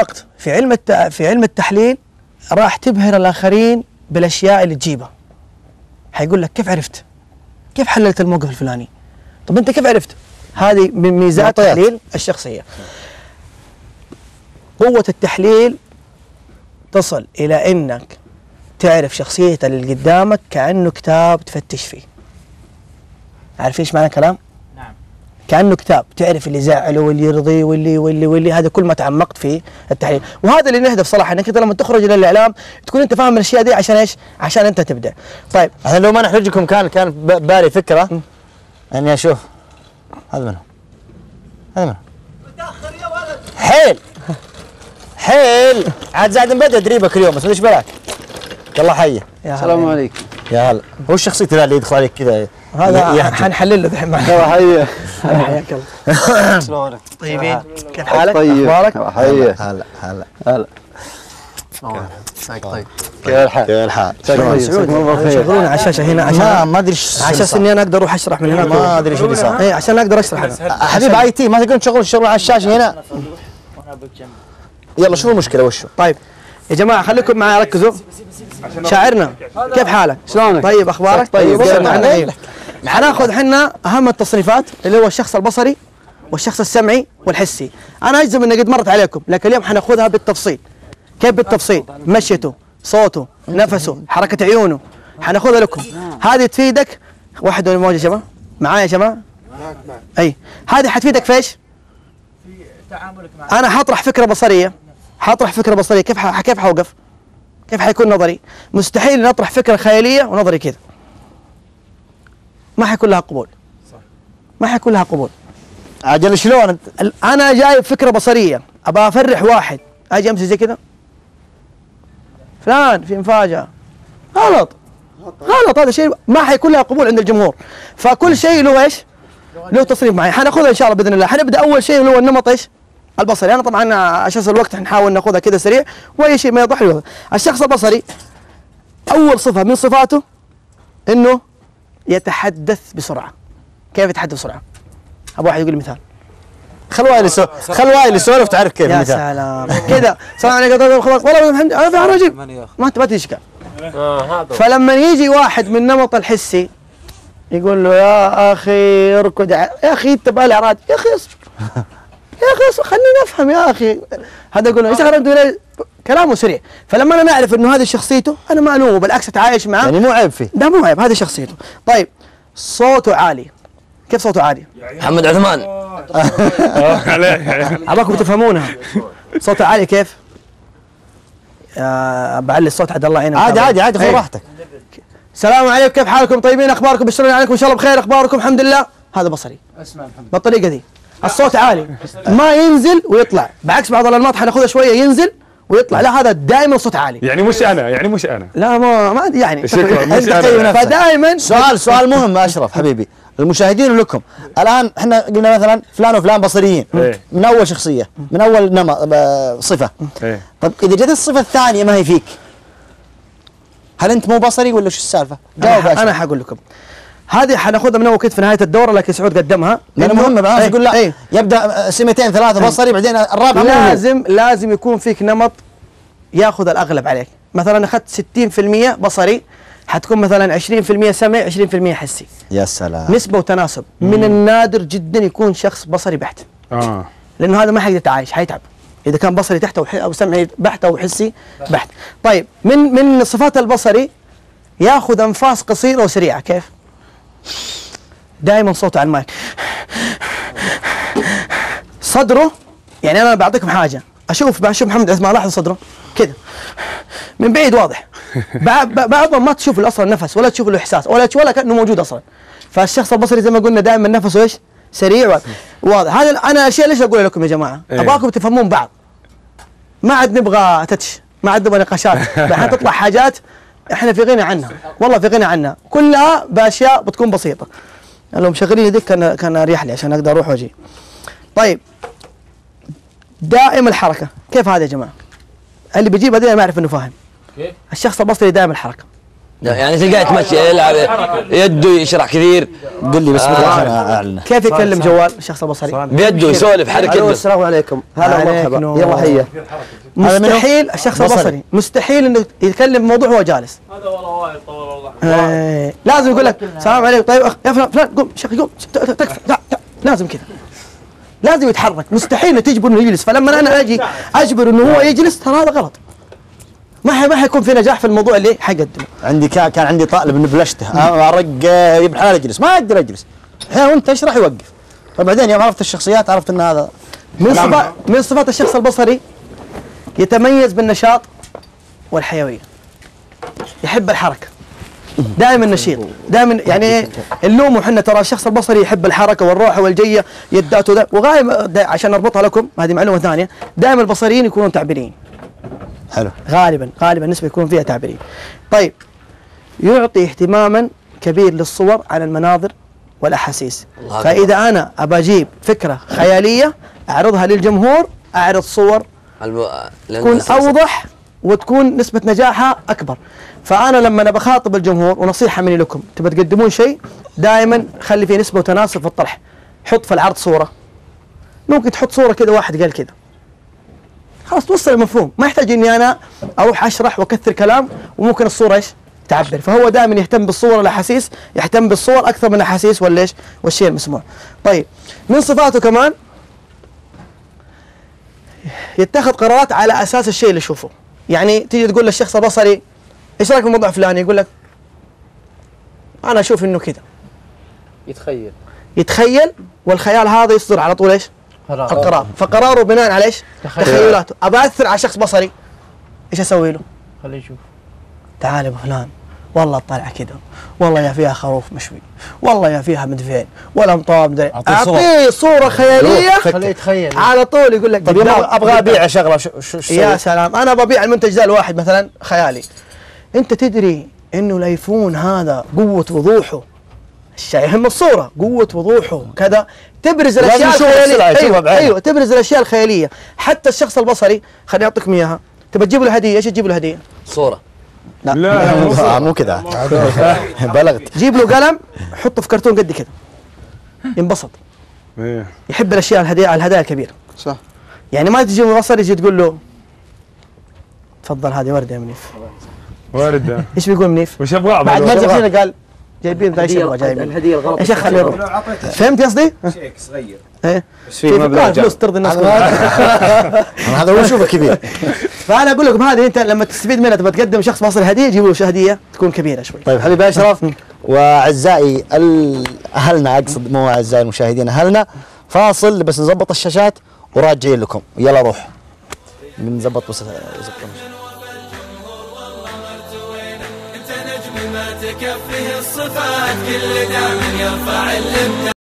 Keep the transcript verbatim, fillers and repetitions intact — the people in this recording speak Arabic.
تعمقت في علم الت... في علم التحليل راح تبهر الاخرين بالاشياء اللي تجيبها. حيقول لك كيف عرفت؟ كيف حللت الموقف الفلاني؟ طب انت كيف عرفت؟ هذه من ميزات التحليل الشخصيه. قوه التحليل تصل الى انك تعرف شخصيه اللي قدامك كانه كتاب تفتش فيه. عارف ايش معنى كلام؟ نعم. كانه كتاب تعرف اللي زعله واللي يرضيه واللي واللي واللي هذا كل ما تعمقت في التحليل، وهذا اللي نهدف صراحه انك انت لما تخرج الى الاعلام تكون انت فاهم الاشياء دي عشان ايش؟ عشان انت تبدع. طيب احنا لو ما نحرجكم كان كان ببالي فكره اني اشوف هذا منه هذا منه متاخر يا ولد. حيل حيل عاد زاد مبدا تدريبك اليوم بس ايش بالك؟ يلا حيه. السلام عليكم. يا هلا. هو الشخصية ذا اللي يدخل عليك كذا هذا حنحلل له دحين معك. حيه حياك الله. شلونك؟ طيبين؟ كيف حالك؟ طيب. اخبارك؟ حيه. هلا هلا هلا. مساك طيب. كيف الحال؟ كيف الحال؟ شغلونا على الشاشه هنا عشان ما ما ادري ايش على اساس اني انا اقدر اروح اشرح من هنا. ما ادري ايش اللي صار. اي عشان اقدر اشرح انا. حبيب اي تي ما تقدرون تشغلون الشغل على الشاشه هنا. يلا شو المشكله وشو؟ طيب يا جماعه خليكم معي ركزوا. شاعرنا كيف حالك؟ شلونك؟ طيب اخبارك؟ طيب معنا. حناخذ احنا اهم التصنيفات اللي هو الشخص البصري والشخص السمعي والحسي. انا اجزم اني قد مرت عليكم لكن اليوم حناخذها بالتفصيل. كيف بالتفصيل؟ مشيته، صوته، نفسه، حركه عيونه، حناخذها لكم. هذه تفيدك. واحد من الموجه يا جماعه معايا يا جماعه؟ اي هذه حتفيدك في ايش؟ في تعاملك مع انا حطرح فكره بصريه حطرح فكره بصريه كيف ح... كيف حوقف؟ كيف حيكون نظري؟ مستحيل نطرح فكره خياليه ونظري كذا. ما حيكون لها قبول. صح. ما حيكون لها قبول. عجل شلون انت؟ انا جايب فكره بصريه ابى افرح واحد، اجي امسك زي كذا فلان في مفاجاه. غلط غلط. هذا شيء ما حيكون لها قبول عند الجمهور. فكل شيء له ايش؟ له تصريف معين. حناخذها ان شاء الله باذن الله. حنبدا اول شيء اللي هو النمط ايش؟ البصري. انا طبعا عشان الوقت حنحاول ناخذها كذا سريع واي شيء ما يوضح له. الشخص البصري اول صفه من صفاته انه يتحدث بسرعه. كيف يتحدث بسرعه؟ ابو واحد يقول لي مثال. خل وائل يسولف خل وائل يسولف تعرف كيف يا المثال. سلام كذا. السلام عليكم خلاص والله الحمد لله. انا في رجل ما انت ما تشكى. فلما يجي واحد من النمط الحسي يقول له يا اخي اركض يا اخي انت بالي عراد يا اخي اصبر يا اخي اصبر خليني افهم يا اخي. هذا يقول له ايش غيرت كلامه سريع. فلما انا نعرف انه هذه شخصيته انا ما الومه بالعكس اتعايش معه. يعني مو عيب فيه. ده مو عيب هذه شخصيته. طيب صوته عالي. كيف صوته عالي؟ محمد عثمان. ابغاكم تفهمونها. صوته عالي كيف؟ آه بعلي الصوت عاد الله يعينك. عادي عادي عادي خذ راحتك. السلام عليكم كيف حالكم طيبين اخباركم بشرين عليكم ان شاء الله بخير اخباركم الحمد لله. هذا بصري. اسمع محمد بالطريقه دي الصوت عالي ما ينزل ويطلع. بعكس بعض الانماط حناخذها شويه ينزل ويطلع. لا هذا دائما صوت عالي. يعني مش انا يعني مش انا لا ما ما يعني شكرا مش أنت قيم انا نفسك. فدائما سؤال سؤال مهم اشرف حبيبي المشاهدين ولكم. الان احنا قلنا مثلا فلان وفلان بصريين إيه. من اول شخصيه من اول نمط آه، صفه. إيه. طيب اذا جت الصفه الثانيه ما هي فيك هل انت مو بصري ولا شو السالفه؟ جاوب انا, أنا حقول لكم. هذه حناخذها من اول كده في نهايه الدوره لكن سعود قدمها لانه مهمه بعض يقول لا ايه يبدا سمتين ثلاثه بصري بعدين الرابعه لازم لازم يكون فيك نمط ياخذ الاغلب عليك. مثلا اخذت ستين بالمئة بصري حتكون مثلا عشرين بالمئة سمع عشرين بالمئة حسي. يا سلام. نسبه وتناسب. من النادر جدا يكون شخص بصري بحت. اه لانه هذا ما حيقدر يتعايش حيتعب اذا كان بصري تحت او, أو سمعي بحت او حسي بحت. طيب من من صفات البصري ياخذ انفاس قصيره وسريعه. كيف؟ دائما صوته على المايك. صدره يعني انا بعطيكم حاجه اشوف بشوف محمد عثمان لاحظ صدره كذا من بعيد واضح. بعضهم ما تشوف له اصلا نفس ولا تشوف له احساس ولا ولا كانه موجود اصلا. فالشخص البصري زي ما قلنا دائما نفسه ايش؟ سريع واضح. هذا انا اشياء ليش اقول لكم يا جماعه؟ ابغاكم تفهمون بعض. ما عاد نبغى تتش ما عاد نبغى نقاشات. الحين تطلع حاجات احنا في غنى عنها والله في غنى عنها كلها باشياء بتكون بسيطه. لو مشغلين يديك كان كان اريح لي عشان اقدر اروح واجي. طيب دائم الحركه. كيف هذا يا جماعه؟ اللي بيجيب هذول ما يعرف انه فاهم. كيف؟ الشخص البصري دائم الحركه يعني تلقاه يتمشي يلعب يده يشرح كثير. قل لي بس متى عشان اعلن. كيف يكلم جوال الشخص البصري؟ بيده يسولف حركة يده. السلام عليكم، هلا ومرحبا، يلا هيا. مستحيل الشخص البصري مستحيل انه يتكلم موضوع وهو جالس. هذا والله وايد طول والله. آه لازم يقول لك السلام عليكم، طيب أخ يا فلان فلان قوم شيخ قوم تكفى، لازم كذا، لازم يتحرك. مستحيل تجبر انه يجلس، فلما انا اجي اجبر انه هو يجلس ترى هذا غلط. ما حي ما حيكون في نجاح في الموضوع اللي حيقدمه. عندي كان كان عندي طالب انه بلشته ارق ابن حلال اجلس، ما اقدر اجلس. الحين وانت تشرح يوقف. فبعدين يوم عرفت الشخصيات عرفت ان هذا من صفات من صفات الشخص البصري يتميز بالنشاط والحيويه. يحب الحركه. دائما نشيط، دائما يعني اللوم وحنا ترى الشخص البصري يحب الحركه والروحه والجيه يداته وغالبا عشان اربطها لكم هذه معلومه ثانيه، دائما البصريين يكونون تعبيريين. حلو. غالبا غالبا النسبه يكون فيها تعبيريين. طيب يعطي اهتماما كبير للصور على المناظر والاحاسيس. فاذا انا ابى اجيب فكره خياليه اعرضها للجمهور، اعرض صور تكون اوضح وتكون نسبه نجاحها اكبر. فانا لما انا بخاطب الجمهور، ونصيحه مني لكم، تبى تقدمون شيء دائما خلي فيه نسبه وتناسب في الطرح. حط في العرض صوره، ممكن تحط صوره كذا واحد قال كذا، خلاص توصل المفهوم، ما يحتاج اني انا اروح اشرح واكثر كلام، وممكن الصوره ايش تعبر. فهو دائما يهتم بالصور والاحاسيس، يهتم بالصور اكثر من الاحاسيس والليش والشيء المسموع. طيب من صفاته كمان يتخذ قرارات على اساس الشيء اللي يشوفه. يعني تيجي تقول للشخص البصري ايش رايك في الموضوع الفلاني، يقول لك انا اشوف انه كذا. يتخيل يتخيل والخيال هذا يصدر على طول ايش؟ قرار. القرار. فقراره بناء على ايش؟ تخيلاته. ابى اثر على شخص بصري، ايش اسوي له؟ خليه يشوف. تعال ابو فلان، والله الطلعه كذا، والله يا فيها خروف مشوي، والله يا فيها مدفين، ولا مطاب مدري. اعطيه صوره خياليه خليه يتخيل على طول يقول لك طيب ابغى ابيع شغله شو شو يا سلام، انا ببيع المنتج ذا لواحد مثلا خيالي. انت تدري انه الايفون هذا قوه وضوحه، الشيء يهم الصوره، قوه وضوحه كذا، تبرز الاشياء الخياليه. ايوه ايوه تبرز الاشياء الخياليه. حتى الشخص البصري خليني اعطيكم اياها، تبى تجيب له هديه، ايش تجيب له هديه؟ صوره. لا لا مو كذا بلغت. جيب له قلم حطه في كرتون قد كذا، ينبسط. يحب الاشياء الهدايا الهدايا الكبيره. صح. يعني ما تجي من بصري يجي تقول له تفضل هذه ورده يا منيف. ورده. ايش بيقول منيف؟ وش ابغى بعد ما جبت قال جايبين ذا ايش يبغى جايبين؟ الهديه الغلط. ايش خليه يروح. فهمت قصدي؟ شيك صغير. ايه بس في مبلغ فلوس ترضي الناس هذا هو يشوفه كبير. فانا اقول لكم هذه انت لما تستفيد منها تبغى تقدم شخص بصري هديه، جيبوا له هديه تكون كبيره شوي. طيب حبيبي اشرف واعزائي اهلنا، اقصد مو اعزائي المشاهدين، اهلنا، فاصل بس نظبط الشاشات وراجعين لكم. يلا روح بنظبط بس تكفيه الصفات كل دام يرفع الابداع.